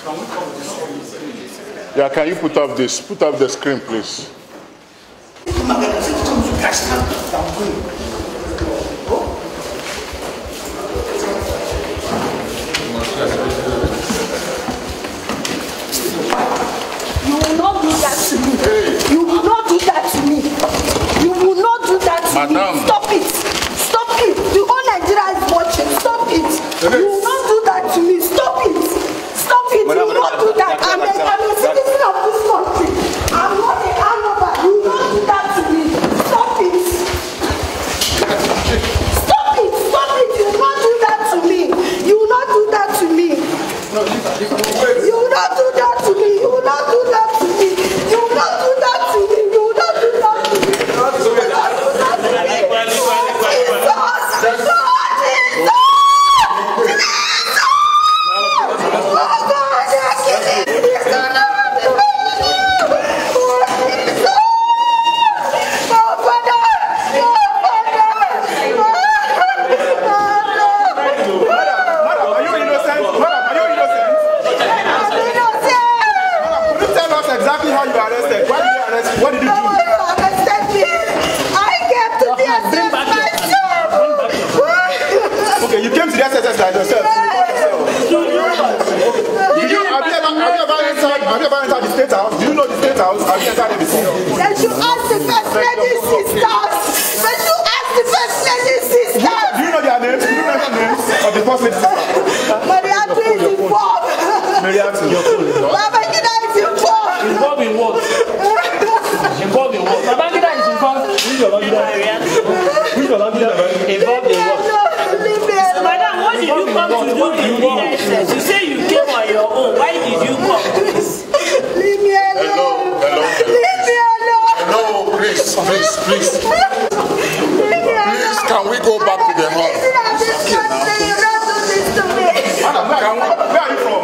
Yeah, can you put up the screen, please? You will not do that to me. You will not do that to me. You will not do that to me. Stop it. Stop it. The whole Nigeria is watching. Stop it. You will not do that to me. Stop it. Stop it. You will not do that. I'm a citizen of this country. I'm not a hangover. You will not do that to me. Stop it. Stop it. Stop it. You will not do that to me. You will not do that to me. You will not do that to me. You will not do that to me. You will not do that to me. You will not do that to me. You will not do that to me. Exactly how you arrested. Why did you arrest? What did you do? You arrested me. I came to the SSS myself. Okay, you came to the SSS by yourself. Have you ever entered the State House? Do you know the State House? Have you entered it before? They should ask the First Lady sisters. They should ask the First Lady sisters. Do you know their names? Do you know the names of the First Lady sisters? Mariatu is involved. Mariatu, your phone is not. Babangida is involved. Involved in what? Involved in what? Babangida is involved. Who's your Babangida? Who's your Babangida? Involved in what? Madam, what did you come to do in the DSS? You say you came on your own. Why did you come? Leave me alone. Leave me alone. No, please. Please, can we go back to the hall? Madam, where are you from?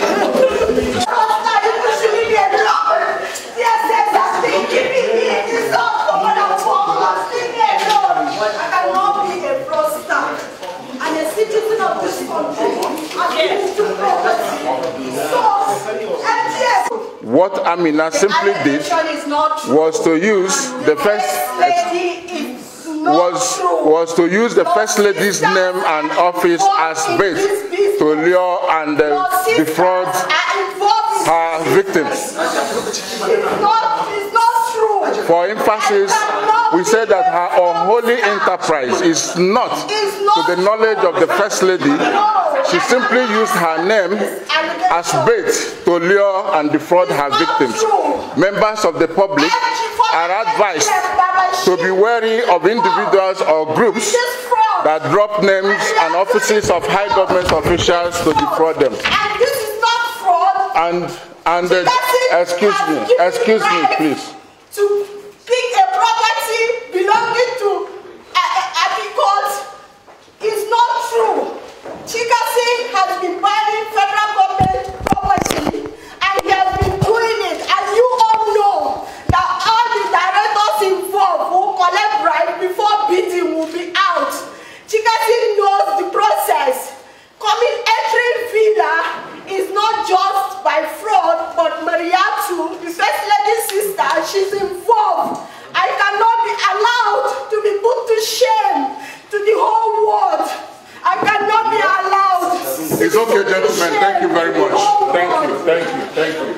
What Amina simply did was to use the First Lady's name and office as bait to lure and defraud her victims. For emphasis, we say that her unholy enterprise is not to the knowledge of the First Lady. She simply used her name as bait to lure and defraud her victims. Members of the public are advised to be wary of individuals or groups that drop names and offices of high government officials to defraud them. And this is not fraud. And excuse me, please. To pick a property belonging to Atikot is not true. Chikasi has been buying federal government property and he has been doing it. And you all know that all the directors involved who collect bribes before bidding will be out. Chikasi knows the process. Entering Villa is not just by fraud, but Mariatu, the First Lady's sister, she's involved. I cannot be allowed to be put to shame to the whole world. I cannot be allowed. It's okay, gentlemen. Thank you very much. Thank you.